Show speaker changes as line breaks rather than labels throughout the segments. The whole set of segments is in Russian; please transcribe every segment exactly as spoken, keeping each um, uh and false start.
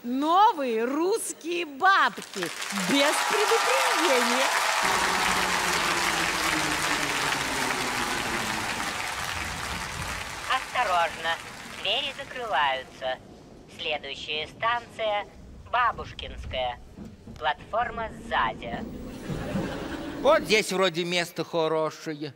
Новые русские бабки. Без предупреждения.
Осторожно, двери закрываются. Следующая станция Бабушкинская. Платформа сзади.
Вот здесь вроде место хорошее.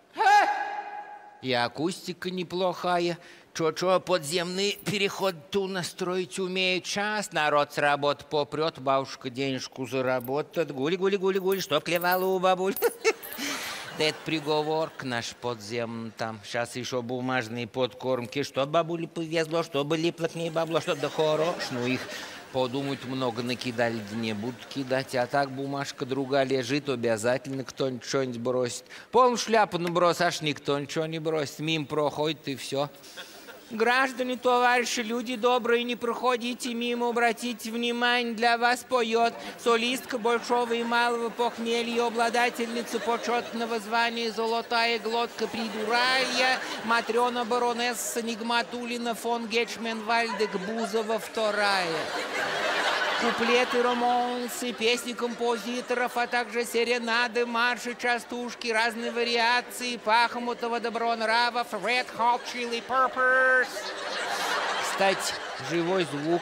И акустика неплохая. Чё-чё, подземный переход ту настроить умеют. Сейчас народ с работы попрет, бабушка денежку заработает. Гули-гули-гули-гули, чтоб клевала у бабуль. Да это приговор к наш подземный там. Сейчас еще бумажные подкормки. Чтоб бабуле повезло, чтобы липло к ней бабло, что да хорош. Ну их подумают, много накидали, да не будут кидать. А так бумажка другая лежит, обязательно кто-нибудь что-нибудь бросит. Полную шляпу наброс, аж никто ничего не бросит. Мимо проходит и все. Граждане, товарищи, люди добрые, не проходите мимо, обратите внимание, для вас поет солистка большого и малого похмелья, обладательница почетного звания «Золотая глотка придуралья» Матрена баронесса Нигматуллина фон Гетчменвальдек Бузова вторая. Куплеты, романсы, песни композиторов, а также серенады, марши, частушки, разные вариации Пахмутова, Добронравов, Red Hot Chili Peppers. Кстати, живой звук.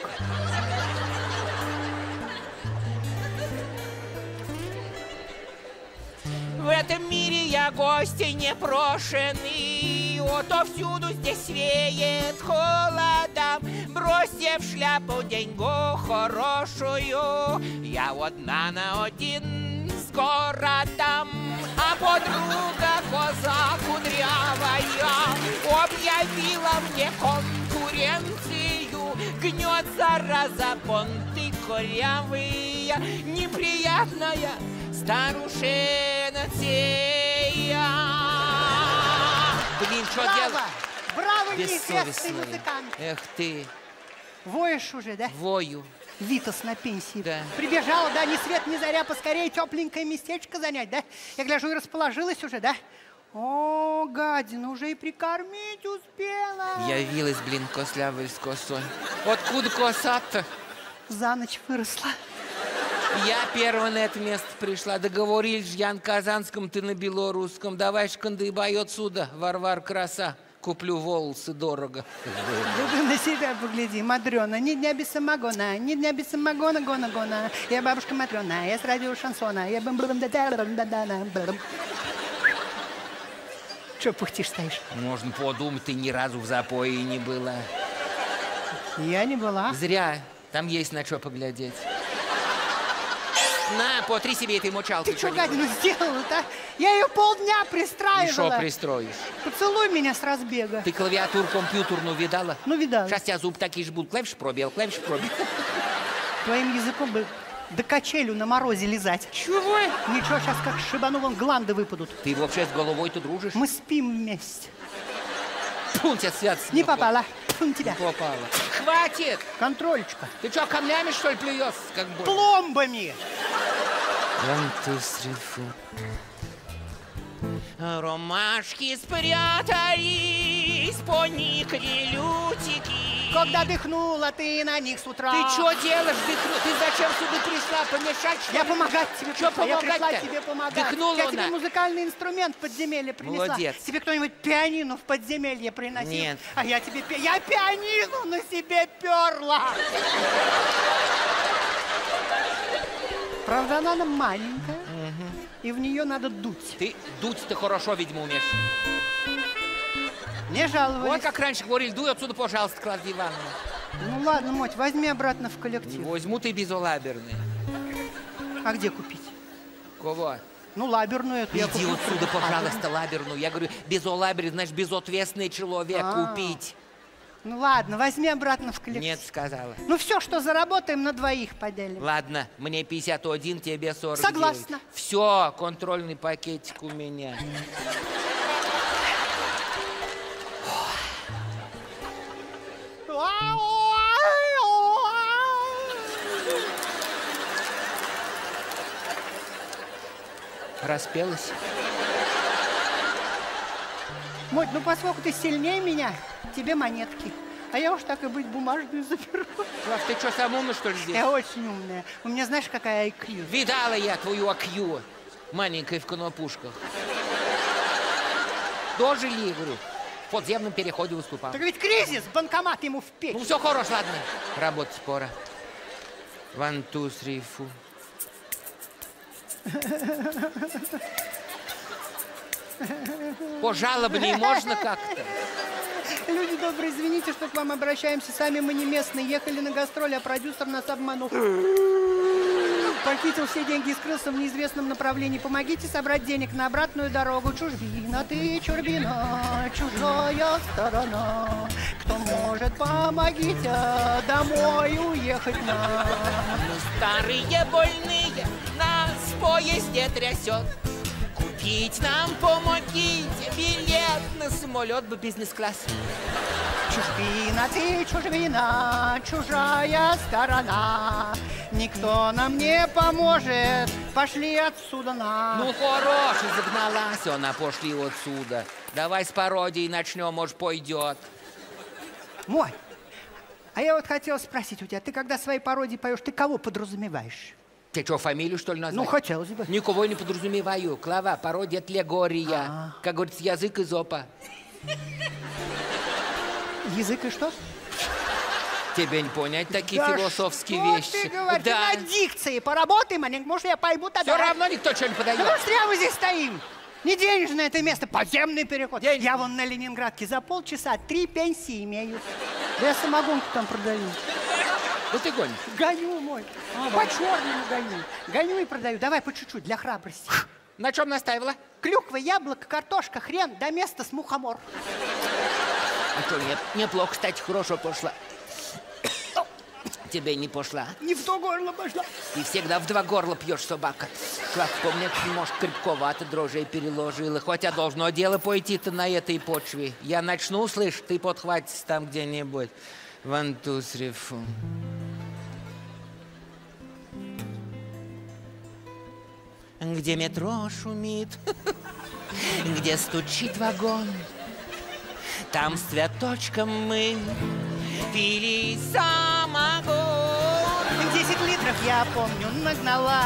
В этом мире я гостей непрошенный, отовсюду здесь веет холодом. Бросьте в шляпу деньгу хорошую, я одна на один с городом. А подруга коза кудрявая объявила мне конкуренцию. Гнет зараза понты корявые, неприятная старушена сея. Блин, что делать?
Браво, неизвестный музыкант.
Эх ты.
Воешь уже, да?
Вою.
Витас на пенсии.
Да.
Прибежала, да, ни свет, ни заря, поскорее тепленькое местечко занять, да? Я гляжу, и расположилась уже, да? О, гадина, уже и прикормить успела.
Явилась, блин, кослявая с косой. Откуда коса-то?
За ночь выросла.
Я первая на это место пришла. Договорились же я на казанском, ты на белорусском. Давай шкандыбай отсюда, Варвар краса. Куплю волосы дорого.
Да ты на себя погляди, Мадрена. Ни дня без самогона, ни дня без самогона, гона, гона. Я бабушка Матрена, я с радио шансона. Я бам бам да да да да да. Че пыхтишь стоишь?
Можно подумать, ты ни разу в запое не была.
Я не была.
Зря. Там есть на что поглядеть. На, потри себе этой мочалкой.
Ты что, гадину, сделала-то? Я ее полдня пристраивала.
И что пристроишь?
Поцелуй меня с разбега.
Ты клавиатуру компьютерную видала?
Ну, видала.
Сейчас тебя зуб такие же будут. Клавиш пробел, клавиш пробел.
Твоим языком бы до качелю на морозе лизать.
Чего?
Ничего, сейчас как шибану, вон гланды выпадут.
Ты вообще с головой-то дружишь?
Мы спим вместе.
Фу, тебя свят.
Не попала. Фу, на тебя.
Не попала. Хватит!
Контрольчика.
Ты что, камнями, что ли, плюешь? Как бы?
Пломбами!
One, two, three, four. Ромашки спрятались, поникли лютики.
Когда дыхнула ты на них с утра.
Ты что делаешь, дыхну? Ты зачем сюда пришла? Помешать, что
Я
ли?
помогать тебе
Что
пришла. Я пришла
помогать-то?
тебе помогать.
Дыхнула
Я
она.
тебе музыкальный инструмент в подземелье принесла.
Молодец.
Тебе кто-нибудь пианино в подземелье приносил?
Нет.
А я тебе... пи- Я пианино на себе перла. Правда, она нам маленькая, и в нее надо дуть.
Ты дуть-то хорошо, видимо, умеешь.
Не жаловались.
Вот как раньше говорили, дуй отсюда, пожалуйста, Клавдия Ивановна.
Ну ладно, Моть, возьми обратно в коллектив.
Возьму ты безолаберные.
А где купить?
Кого?
Ну, лаберную эту. я
Иди
куплю.
отсюда, пожалуйста, лаберную. Я говорю, безолаберный, значит, безответственный человек.
А.
Купить.
Ну ладно, возьми обратно в коллектив.
Нет, сказала.
Ну все, что заработаем, на двоих поделим.
Ладно, мне пятьдесят один, тебе сорок девять.
Согласна.
Все, контрольный пакетик у меня. Распелась?
Моть, ну поскольку ты сильнее меня, тебе монетки. А А я уж так и быть бумажную заберу.
Клав, ты что, сам умный, что ли, здесь?
Я очень умная. У меня знаешь, какая ай кью?
Видала я твою ай кью, маленькая в конопушках. Дожили, говорю. В подземном переходе выступал.
Так ведь кризис, банкомат ему в печь.
Ну все, хорош, ладно. Работать пора. One, two, three, four. Пожалобнее можно как-то?
Люди добрые, извините, что к вам обращаемся. Сами мы не местные. Ехали на гастроли, а продюсер нас обманул. Похитил все деньги и скрылся в неизвестном направлении. Помогите собрать денег на обратную дорогу. Чужбина, ты чужбина, чужая сторона. Кто может, помогите домой уехать нам.
Мы старые больные, нас в поезде трясет. Купить нам помогите билет на самолет бы бизнес-класс.
Чужбина, ты чужбина, чужая сторона. Никто нам не поможет, пошли отсюда на.
Ну, хорош, загналась она, пошли отсюда. Давай с пародией начнем, может, пойдет.
Мой, а я вот хотела спросить у тебя, ты когда свои пародии поешь, ты кого подразумеваешь?
Ты что, фамилию, что ли, назвать?
Ну, хотелось бы.
Никого не подразумеваю. Клава, пародия от Легория.
А.
Как говорится, язык из опа.
Язык и что?
Тебе не понять такие
Да
философские
что
вещи.
ты говоришь?
Да.
Ты на дикции поработай, маленько, может, я пойму тогда.
Все равно никто что не подает.
Да потому что я мы здесь стоим. Не денежное это место, подземный переход.
Денег.
Я вон на Ленинградке за полчаса три пенсии имею. Да я самогонку там продаю.
Ну ты гонишь.
Гоню, мой. По-черному гоню. Гоню и продаю. Давай по чуть-чуть, для храбрости.
На чем настаивала?
Клюква, яблоко, картошка, хрен, до места с мухомор.
А что, нет, неплохо, кстати, хорошо пошла. Тебе не пошла.
Не в то горло пошла.
Ты всегда в два горла пьешь, собака. Клав, помню, может, крепковато дрожжей переложила. Хотя должно дело пойти-то на этой почве. Я начну, слышь, ты подхватись там где-нибудь. One, two, three, four. Где метро шумит, где стучит вагон, там с цветочком мы пили самогон.
Десять литров, я помню, нагнала.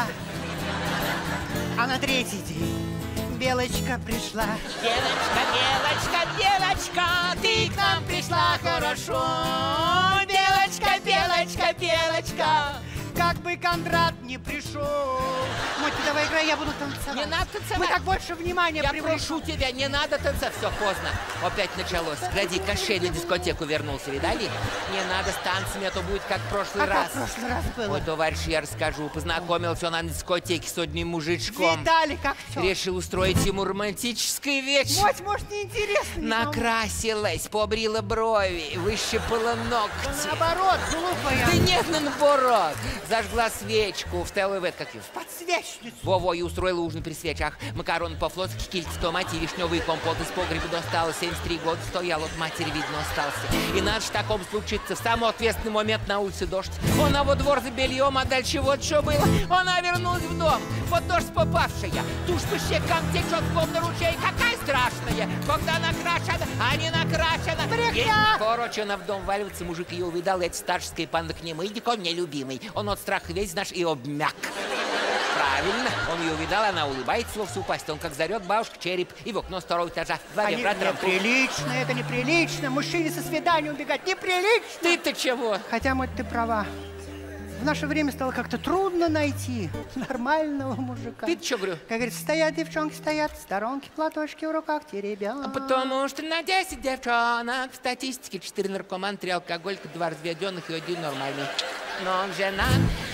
А на третий день Белочка пришла.
Белочка, Белочка, Белочка, ты к нам пришла хорошо. Белочка, Белочка, Белочка.
Как бы Кондрат не пришел. Мотя, давай играй, я буду танцевать.
Не надо танцевать.
Мы так больше внимания
Я
привлекем.
прошу тебя, не надо танцевать. Все, поздно. Опять началось. Гляди, Кощей на дискотеку вернулся, видали? Не надо с танцами, а то будет как в прошлый
А
раз.
как в прошлый раз было?
Ой, товарищ, я расскажу. Познакомился он на дискотеке с одним мужичком.
Видали, как все.
Решил устроить ему романтический вечер.
Моть, может, неинтересно никому?
Накрасилась, побрила брови, выщипала ногти.
Наоборот, глупая.
Да нет, наоборот. Зажгла свечку, вставила в это, как его,
Подсвечницу.
Во-во, и устроила ужин при свечах. Макароны по-флотски, кильки в томате и вишневый компот из погреба достала. семьдесят три года стоял, от матери, видно, остался. И надо же такому случиться. В самый ответственный момент на улице дождь. Она во двор за бельем, а дальше вот что было. Она вернулась в дом, под дождь попавшая. Тушь по щекам течет, словно ручей. Какая страшная, когда накрашена, а не накрашена.
Брехня!
Короче, она в дом валивается, мужик ее увидал, это старческая панда к нему. Иди-ка, он мне любимый. Он от страха весь наш и обмяк. Правильно, он ее увидал, она улыбается во всю пасть. Он как зарет бабушка череп и в окно второго этажа. Два
Они
вибратора.
неприлично, это неприлично. Мужчине со свидания убегать неприлично.
Ты-то чего?
Хотя, Моть, ты права. В наше время стало как-то трудно найти нормального мужика.
Ты-то что, говорю?
Как говорится, стоят девчонки, стоят в сторонке, платочки в руках теребят.
Потому что на десять девчонок в статистике четыре наркоман, три алкоголика, два разведенных и один нормальный. Но он женат.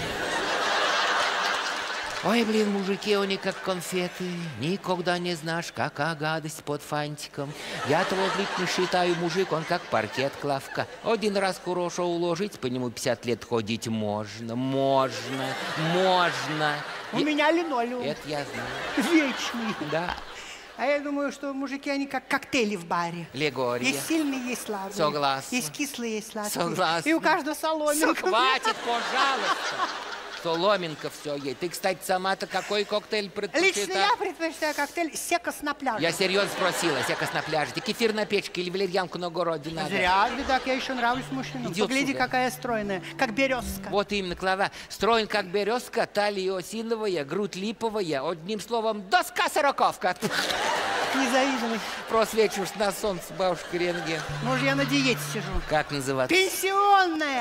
Ой, блин, мужики, они как конфеты. Никогда не знаешь, какая гадость под фантиком. Я-то вот лично считаю, мужик, он как паркет, Клавка. Один раз хорошо уложить, по нему пятьдесят лет ходить можно, можно, можно.
У
Я-
меня линолеум.
Это я знаю.
Вечный.
Да.
А я думаю, что мужики, они как коктейли в баре.
Легория.
Есть сильные, есть слабые.
Согласна.
Есть кислые, есть сладкие.
Согласна.
И у каждого соломинка.
Хватит, пожалуйста. Соломинка все ей. Ты, кстати, сама-то какой коктейль предпочитаешь?
Лично я предпочитаю коктейль «Секос на пляже».
Я серьезно спросила, секос на пляже. Ты кефир на печке или валерьянку на городе надо?
Зря, бедак, я еще нравлюсь мужчинам.
Иди
Погляди,
отсюда.
какая стройная, как березка.
Вот именно, Клава. Строен как березка, талия осиновая, грудь липовая. Одним словом, доска-сороковка.
Не завидуй.
Просвечиваешь на солнце, бабушка рентген.
Может, я на диете сижу.
Как называться?
Пенсионная!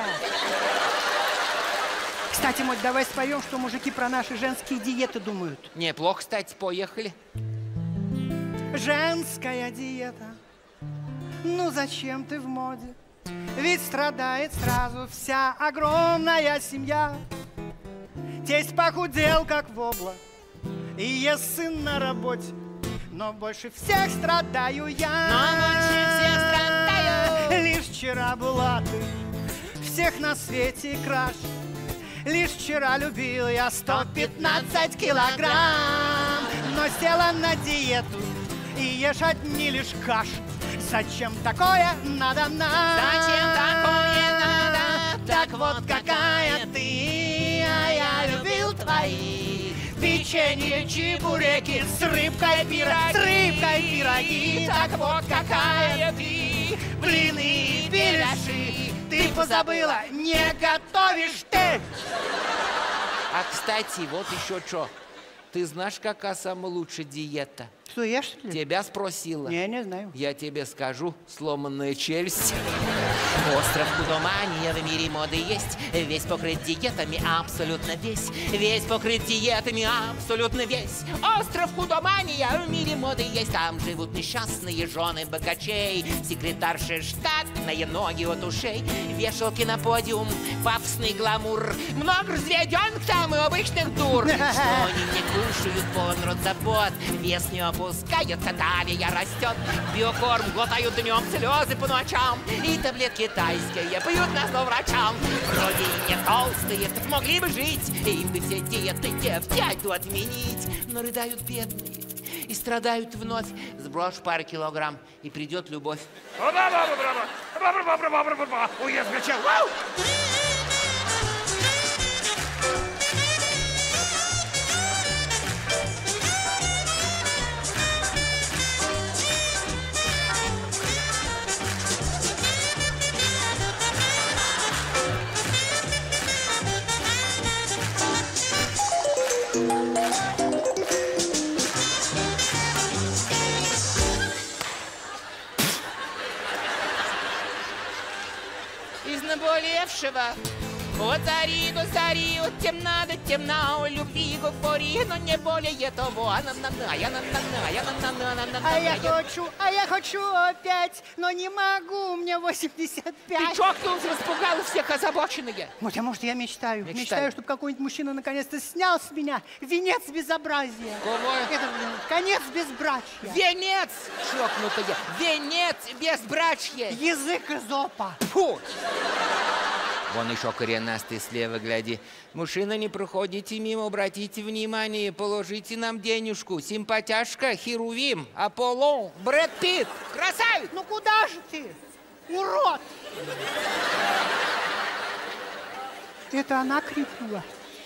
Кстати, Моть, давай споем, что мужики про наши женские диеты думают.
Неплохо, кстати, поехали.
Женская диета. Ну зачем ты в моде? Ведь страдает сразу вся огромная семья. Тесть похудел, как вобла, и ест сын на работе. Но больше всех страдаю я.
Но больше всех страдаю.
Лишь вчера была ты всех на свете краш. Лишь вчера любил я сто пятнадцать килограмм. Но села на диету и ешь одни лишь каш. Зачем такое надо нам?
Зачем такое надо?
Так вот какая ты, а я любил твои печенье, чебуреки с рыбкой пироги, с рыбкой пироги. Так вот какая ты, блины, беляши. Ты позабыла, не готовишь ты.
А, кстати, вот еще что. Ты знаешь, какая самая лучшая диета?
Что, ешь, что ли?
Тебя спросила.
Не, не знаю.
Я тебе скажу, сломанная челюсть. Остров худомания в мире моды есть. Весь покрыт диетами, абсолютно весь. Весь покрыт диетами, абсолютно весь. Остров худомания в мире моды есть. Там живут несчастные жены богачей. Секретарши штатные, ноги от ушей. Вешалки на подиум, пафосный гламур. Много разведенных там и обычных дур. Что они не кушают, полон рот забот. Вес не опускается, талия растет. Биокорм глотают днем, слезы по ночам. И таблетки тайские пьют на зло врачам. Вроде и не толстые, так могли бы жить. Им бы все диеты те взять отменить. Но рыдают бедные и страдают вновь. Сбрось пару килограмм, и придет любовь.
Ой, я сгорчал.
Из наболевшего от зари до зари, от темна до темна, о любви говори, но не более того. А
я хочу, а я хочу опять, но не могу, мне восемьдесят
Ты
пять.
чокнулся, распугал всех озабоченные.
Моть, а может, я мечтаю?
Мечтай.
Мечтаю, чтобы какой-нибудь мужчина наконец-то снял с меня венец безобразия.
Кого?
Это, конец безбрачия.
Венец, чокнутая, венец безбрачье.
Язык Эзопа.
Фу! Вон еще коренастый слева, гляди. Мужчина, не проходите мимо, обратите внимание, положите нам денежку. Симпатяшка, Херувим, Аполлон, Брэд Питт, красавец!
Ну куда же ты, урод? Это она крикнула.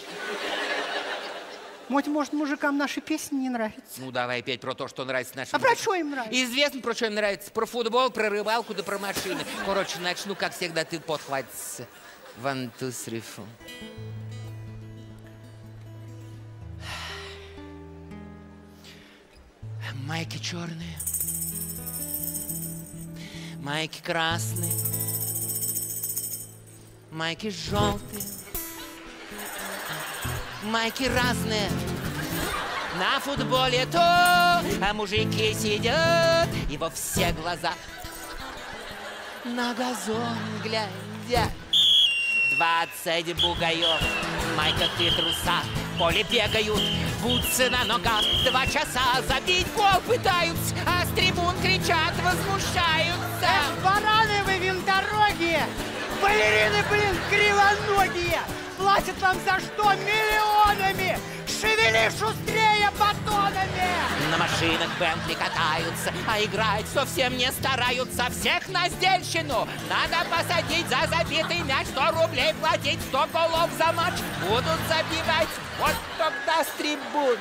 Моть, может, мужикам наши песни не нравятся?
Ну, давай опять про то, что нравится нашим.
А про что им нравится?
Известно, про что им нравится. Про футбол, про рыбалку, да про машины. Короче, начну, как всегда, ты подхватишься. One, two, three, four. Майки черные. Майки красные. Майки желтые. Майки разные. На футболе то, а мужики сидят и во все глаза на газон глядя. Двадцать бугаев, майка и труса, в поле бегают, бутсы на ногах. Два часа забить гол пытаются, а с трибун кричат, возмущаются.
Эх, бараны вы винторогие! Балерины, блин, кривоногие! Платят вам за что миллионами! шевели шустрее батонами!
На машинах Бентли катаются, а играть совсем не стараются. Всех на сдельщину надо посадить за забитый мяч. Сто рублей платить, сто голов за матч. Будут забивать, вот тогда с трибун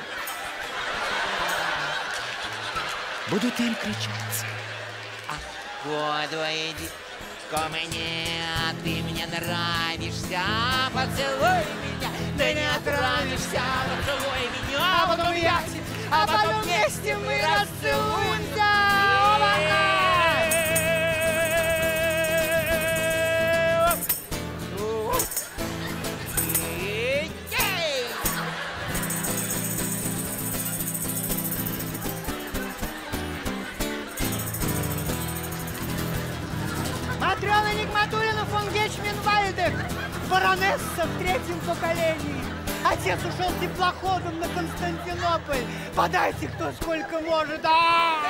будут им кричать: а подойди ко мне, ты мне нравишься, поцелуй меня, ты не отравишься, поцелуй меня, а потом вместе, а потом вместе мы расцелуемся.
Матрёна Нигматуллина фон Гетчмин-Вальдек, баронесса в третьем поколении. Отец ушел теплоходом на Константинополь. Подайте кто сколько может. А!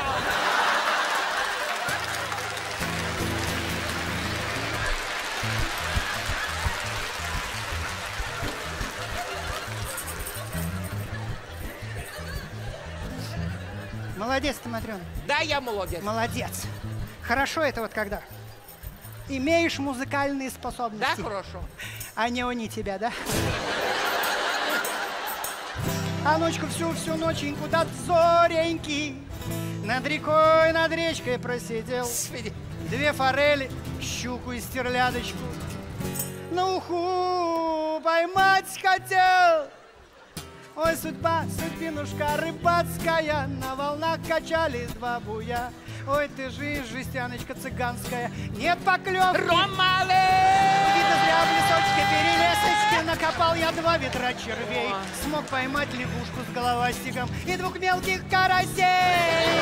Молодец ты, Матрёна.
Да, я молодец.
Молодец. Хорошо это вот когда имеешь музыкальные
Да,
способности.
хорошо.
А не они тебя, да? А ночку всю-всю ночень куда-то зоренький над рекой, над речкой просидел.
Господи.
Две форели, щуку и стерлядочку на уху поймать хотел. Ой, судьба, судьбинушка рыбацкая, на волнах качались два буя. Ой, ты жизнь, жестяночка цыганская, нет поклевки.
Ромалы!
Видно, зря в лесочке перелесочке накопал я два ведра червей. Смог поймать лягушку с головастиком и двух мелких карасей.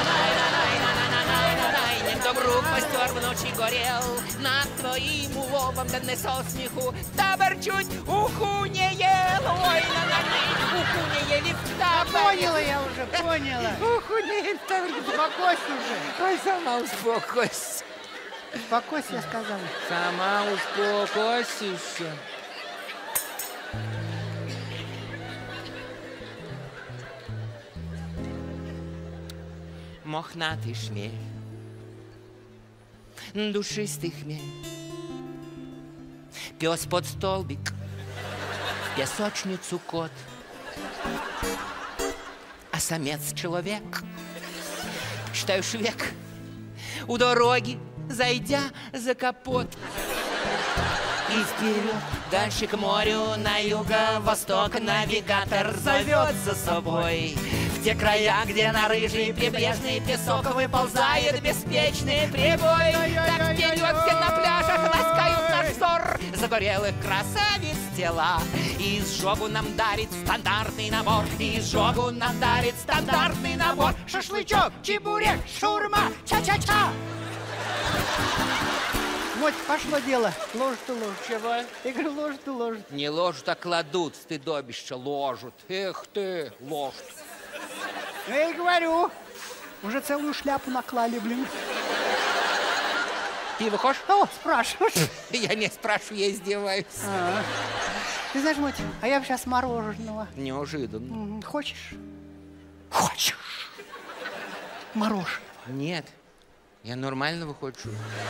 Ніхто брук постер вночі горел, над твоїм уловом, да не со сміху, табор чуть уху не ел. Ой, на на уху не ели в таборе.
Поняла я уже, поняла.
Уху не ели в таборе.
Успокойся уже.
Ой, сама успокойся.
Успокойся, я сказала.
Сама успокойся. Мохнатый шмель, душистый хмель, пес под столбик, в песочницу кот, а самец человек. Читаешь век, у дороги, зайдя за капот. И вперед, дальше к морю, на юго-восток навигатор зовет за собой. В те края, где на рыжий прибрежный песок выползает беспечный прибой. Так вперед все на пляжах ласкают наш взор загорелых красавиц тела. И изжогу нам дарит стандартный набор, и изжогу нам дарит стандартный набор.
Шашлычок, чебурек, шаурма, ча-ча-ча. Вот пошло дело. Ложат и ложат.
Чего?
Я говорю, ложат и ложат.
Не ложат, а кладут, стыдобище, ложат. Эх ты, ложат.
Я и говорю, уже целую шляпу наклали, блин.
Пиво хочешь?
О, спрашиваешь.
Я не спрашиваю, я издеваюсь.
А. Ты знаешь, Мотя, а я бы сейчас мороженого.
Неожиданно.
М, Хочешь? Хочешь? Мороженого.
Нет, я нормального хочу.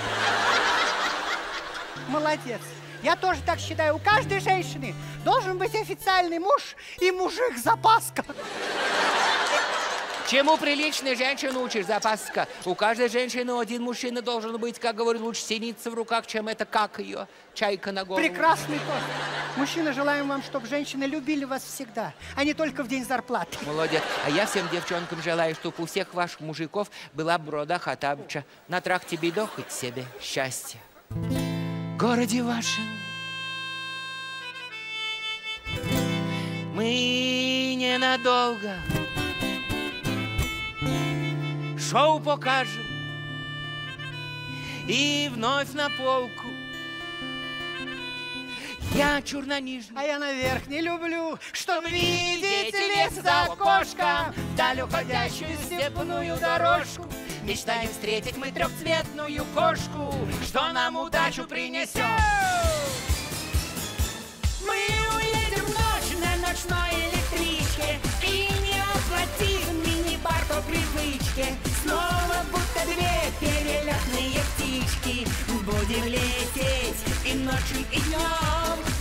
Молодец. Я тоже так считаю. У каждой женщины должен быть официальный муж и мужик-запаска.
Чему приличной женщину учишь, запаска? У каждой женщины один мужчина должен быть, как говорят, лучше синица в руках, чем это, как ее, чайка на голову.
Прекрасный тост. Мужчина, желаем вам, чтобы женщины любили вас всегда, а не только в день зарплаты.
Молодец. А я всем девчонкам желаю, чтобы у всех ваших мужиков была брода Хаттабыча. На тракте бедо хоть себе счастье. В городе вашем мы ненадолго шоу покажем и вновь на полку. Я чернонижный.
А я наверх не люблю, чтоб видеть лес за окошком, вдаль уходящую степную дорожку.
Мечтаем встретить мы трехцветную кошку, что нам удачу принесет.
Мы уедем в ночь на ночной электричке.
ночи и днем.